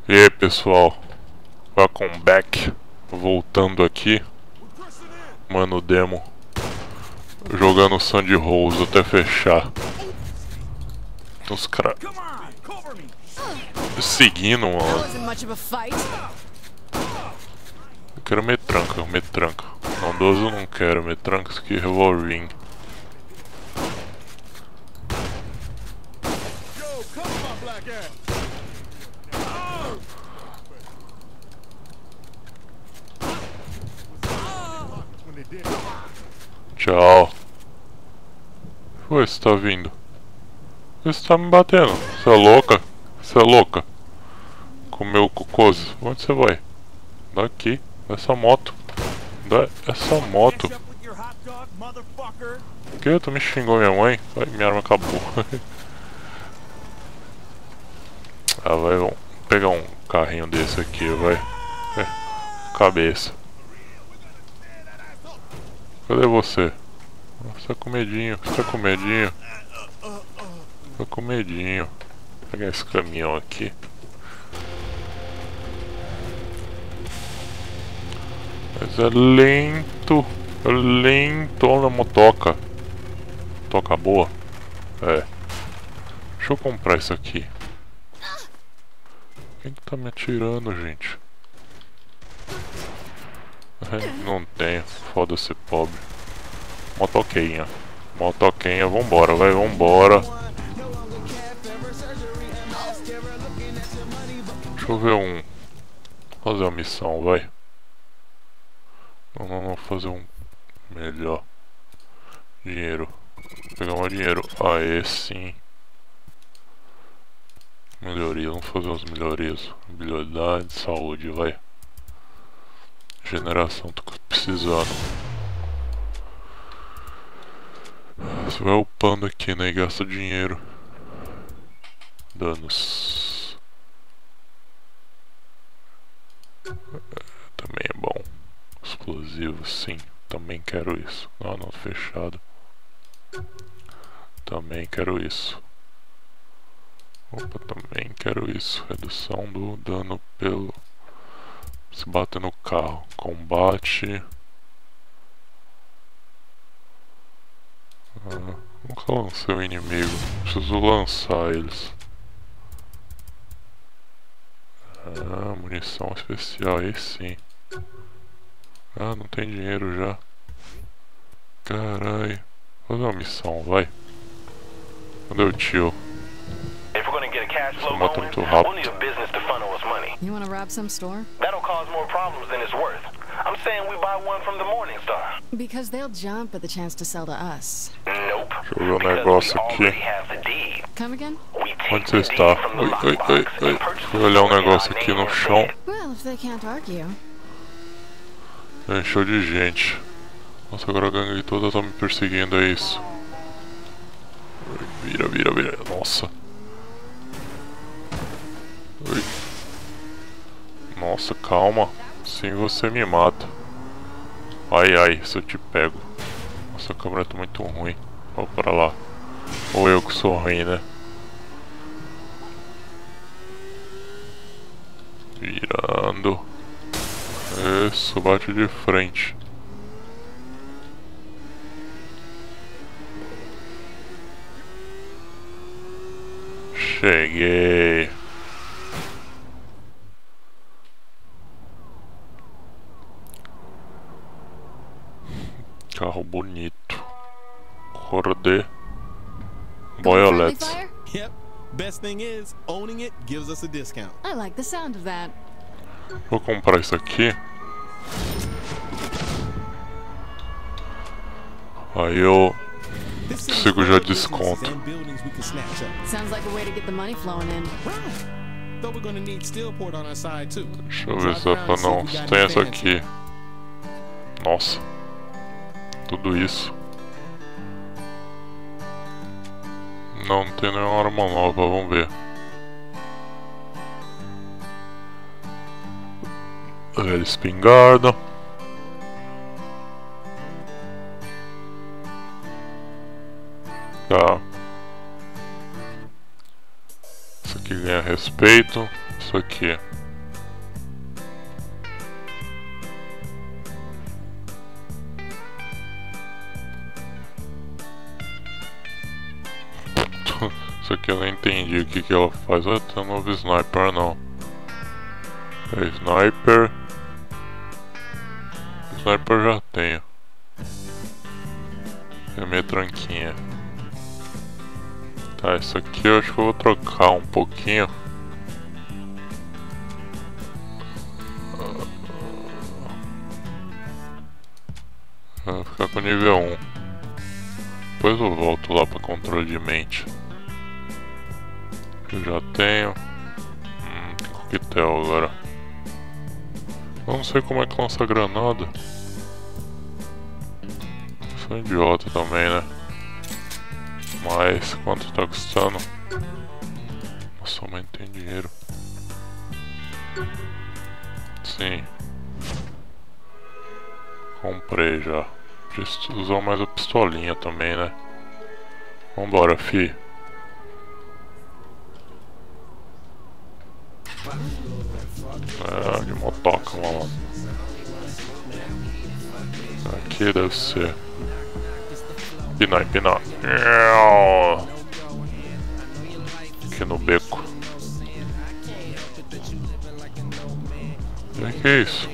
E aí pessoal, welcome back, voltando aqui, mano, demo, jogando Sandy Rose até fechar. Os caras seguindo, mano. Eu quero metranca. Não, 12 eu não quero, metranca, isso aqui é revolvinho. Tchau. Ué, você tá vindo? Você tá me batendo? Você é louca? Você é louca? Comeu cocôs. Onde você vai? Daqui. Essa moto. Essa moto. O que? Tu me xingou minha mãe? Ai, minha arma acabou. Ah, vai, vamos pegar um carrinho desse aqui, vai. Cabeça. Cadê você? Você tá com medinho, você tá com medinho. Tô com medinho. Vou pegar esse caminhão aqui. Mas é lento. É lento. Olha a motoca. Motoca boa? É. Deixa eu comprar isso aqui. Quem que tá me atirando, gente? Não tenho. Foda-se, pobre. Motoquinha. Motoquinha, vambora, vai, vambora. Deixa eu ver um. Fazer uma missão, vai. Não, fazer um melhor. Dinheiro. Pegar mais dinheiro. Aê, sim. Melhoria, vamos fazer umas melhorias. Habilidade, saúde, vai. Generação, tô precisando. Você vai upando aqui, né? E gasta dinheiro. Danos. Também é bom. Explosivo, sim. Também quero isso. Não, fechado. Também quero isso. Opa, também quero isso. Redução do dano pelo... Se bater no carro. Combate. Nunca lancei o inimigo. Preciso lançar eles. Munição especial. Aí sim. Não tem dinheiro já. Carai. Fazer uma missão, vai. Cadê o tio? Essa moto é muito rápido. You want to rob some store? That'll cause more problems than it's worth. I'm saying we buy one from the Morningstar. Because they'll jump at the chance to sell to us. Nope. Deixa eu ver um negócio aqui. Come again? Onde você está? Oi. Deixa eu olhar um negócio aqui no chão. Well, if they can't argue. Encheu de gente. Nossa, agora a gangue toda tá me perseguindo, é isso. Vira. Nossa. Oi. Nossa, calma. Sim, você me mata. Ai, se eu te pego. Nossa, a câmera tá muito ruim. Vou pra lá. Ou eu que sou ruim, né? Virando. Isso, bate de frente. Cheguei. Carro bonito. Cor de violet. Yep. Best thing is, owning it gives us a discount. I like the sound of that. Vou comprar isso aqui. Aí eu consigo já desconto. Sounds like a way to get the money flowing in. Though we're gonna need Steelport on our side too. Deixa eu ver se dá pra não. Tem essa aqui. Nossa. Tudo isso. Não tem nenhuma arma nova, vamos ver. Velha espingarda. Tá. Isso aqui ganha respeito. Isso aqui entendi o que ela faz. Ah, tem um novo sniper não. É sniper. Sniper já tenho. É minha tranquinha. Tá, isso aqui eu acho que eu vou trocar um pouquinho. Vai ficar com nível 1. Depois eu volto lá para controle de mente. Eu já tenho. Tem coquetel agora. Eu não sei como é que lança granada. Sou idiota também, né? Mas quanto tá custando? Nossa, mas não tem dinheiro. Sim. Comprei já. Preciso usar mais a pistolinha também, né? Vambora, fi. É, de motoca, mano. Aqui deve ser. Pinar, pinar. Aqui no beco. O que é isso?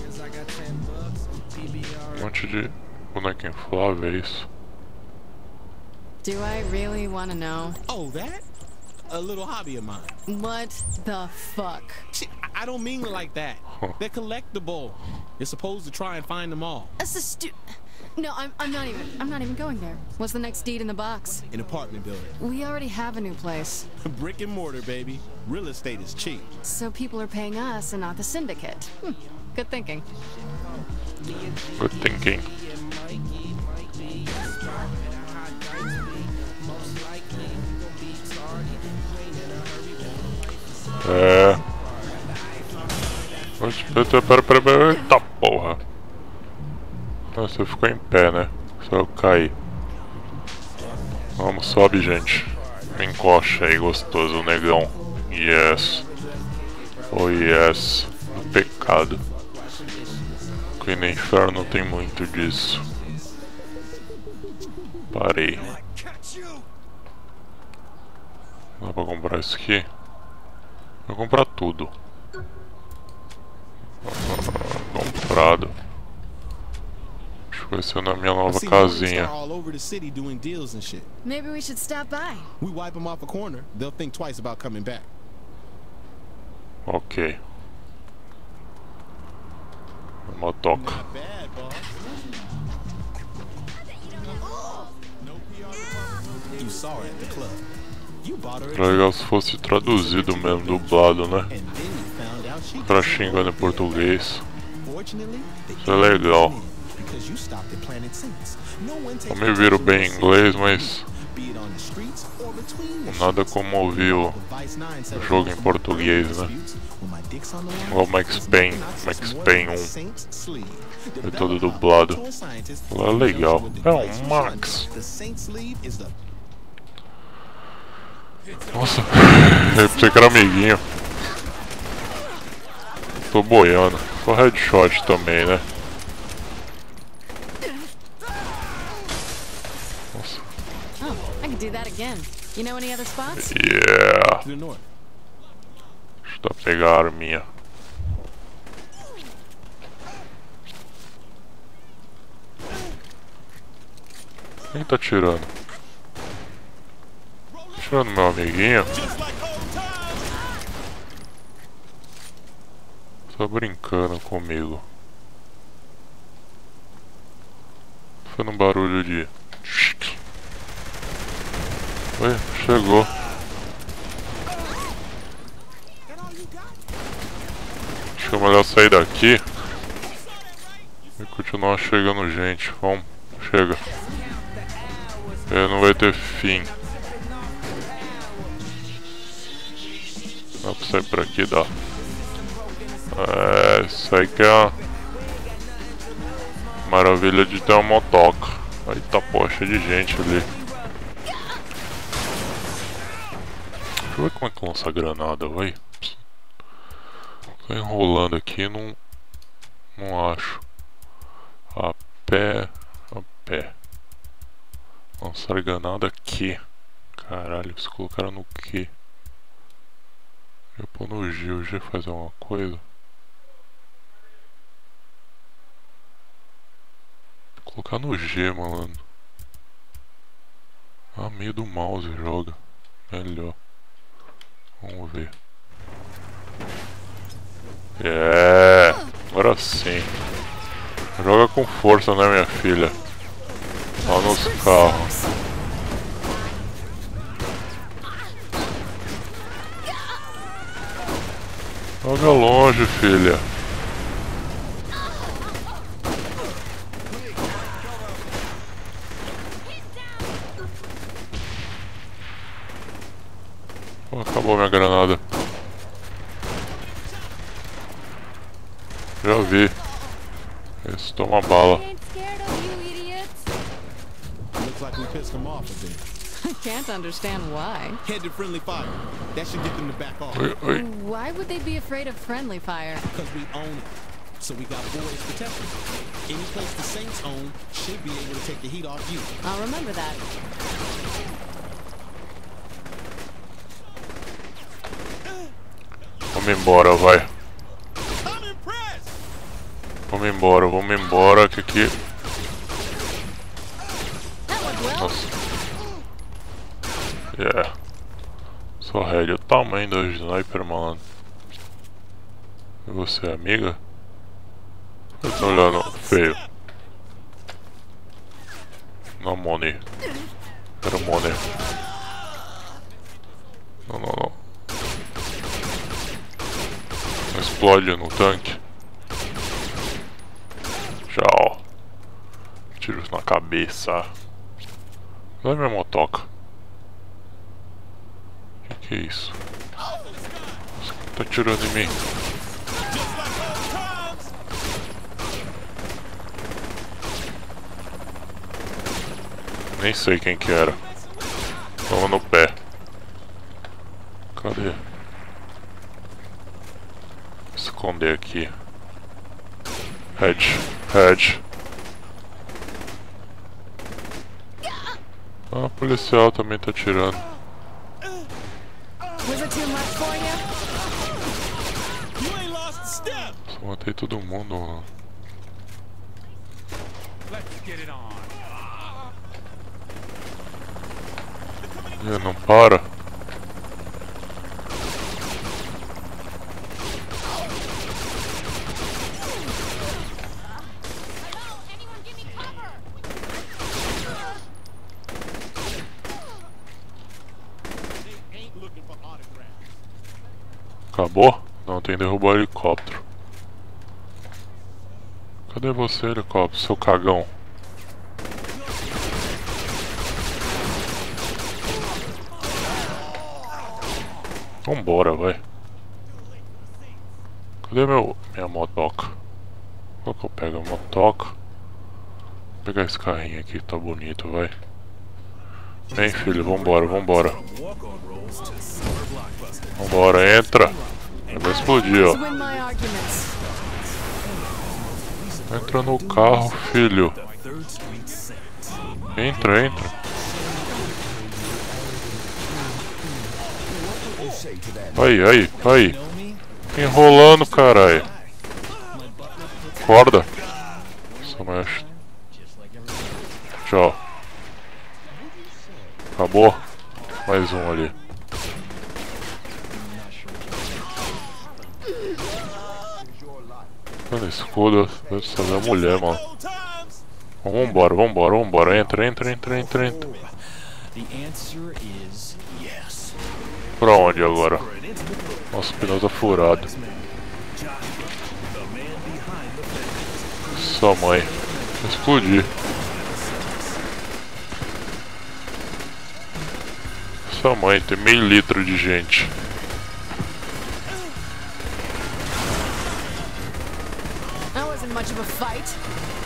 Um monte de boneco inflável, é isso? Do I really want to know? Oh, that? A little hobby of mine. What the fuck? Shit, I don't mean it like that. They're collectible. You're supposed to try and find them all. That's a No, I'm not even going there. What's the next deed in the box? An apartment building. We already have a new place. Brick and mortar, baby. Real estate is cheap. So people are paying us and not the syndicate. Good thinking. Good thinking. É. Pera. Eita porra. Nossa, você ficou em pé, né? Só eu caí. Vamos, sobe, gente. Me encoxa aí, gostoso, negão. Yes. Oh, yes. Pecado. Aqui no inferno tem muito disso. Parei. Dá pra comprar isso aqui? Vou comprar tudo. Comprado. Acho que vai ser na minha nova casinha. Maybe we should stop by. We wipe them off a corner, they'll think twice about coming back. Ok. Motoca. Not bad, boss. You saw her at the club. You bought her. Legal se fosse traduzido mesmo, dublado, né? And then you found out she Pra xingando em português. Fortunately, Isso é legal. because you stopped at Planet Saints. No one takes Eu me viro bem em inglês, mas be it on the streets or between the nada como ouvir o jogo em português, né? Igual Max Payne 1. É todo dublado. É legal. É um Max. Nossa, eu pensei que era amiguinho. Tô boiando. Só headshot também, né? Nossa. Oh, I could do that again. You know any other spots? Yeah. To the north. Deixa eu pegar a arminha. Quem tá tirando? Tirando meu amiguinho? Tá brincando comigo. Foi um barulho de... Oi, chegou. Acho que é melhor sair daqui e continuar chegando gente. Vamos, chega. Não vai ter fim. Dá pra sair por aqui, dá. É, isso aí que é a maravilha de ter uma motoca. Aí tá poxa de gente ali. Deixa eu ver como é que lança a granada, vai. Tô enrolando aqui, não acho. A pé. Lançar granada aqui. Caralho, eles colocaram no quê? Tô no G, o G faz alguma coisa. Vou colocar no G, malandro. Ah, meio do mouse joga. Melhor. Vamos ver. Agora sim. Joga com força, né, minha filha? Lá nos carros. Joga longe, filha. Oh, acabou minha granada. Já vi. Esse toma bala. Looks like we pissed them off a bit. I can't understand why. Head to friendly fire. That should get them to back off. Oi, oi. Why would they be afraid of friendly fire? Because we own it. So we got boys protecting it. Any place the Saints own should be able to take the heat off you. I'll remember that. Vamos embora, vai. I'm impressed. Vamos embora, que aqui... That went well. Nossa. Só head, o tamanho do sniper, malandro. E você, amiga? Eu tô olhando feio. Não, money. Quero money. Não. Não explode no tanque. Tchau. Tiros na cabeça. Olha minha motoca. Que é isso? Tá atirando em mim. Nem sei quem que era. Toma no pé. Cadê? Vou esconder aqui. Head. Ah, o policial também tá atirando. Was it too much for you? You ain't lost a step. Só matei todo mundo, mano. Não para. Acabou? Não, tem que derrubar o helicóptero. Cadê você, helicóptero, seu cagão? Vambora, vai. Cadê minha motoca? Qual que eu pego? A motoca. Vou pegar esse carrinho aqui, tá bonito, vai. Vem, filho, vambora. Vambora, entra. Vai explodir, ó. Win my arguments. Entra no carro, filho. Entra. Aí. Enrolando, caralho. Acorda. Só mexe. Tchau. Acabou. Mais um ali. Mano, escudo. Deve ser a mulher, mano. Vambora. Entra. Pra onde agora? Nossa, o pneu tá furado. Sua mãe. Vou explodir. Sua mãe, tem meio litro de gente. That wasn't much of a fight.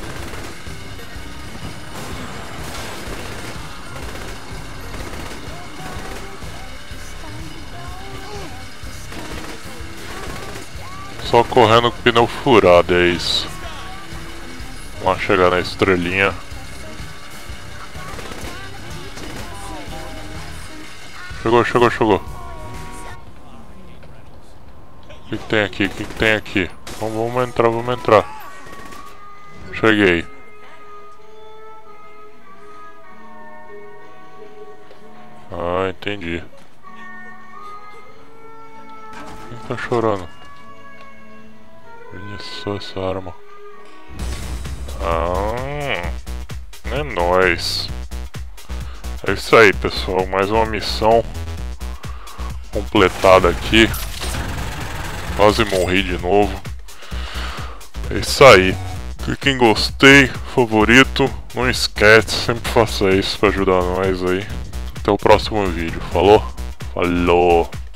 Só correndo com o pneu furado, é isso. Vamos lá chegar na estrelinha. Chegou. O que tem aqui? O que tem aqui? Então vamos entrar, vamos entrar. Cheguei. Ah, entendi. Quem tá chorando? Olha só essa arma. Ah, é nóis. É isso aí, pessoal. Mais uma missão completada aqui. Quase morri de novo. É isso aí. Clique em gostei, favorito. Não esquece, sempre faça isso pra ajudar nós aí. Até o próximo vídeo. Falou? Falou!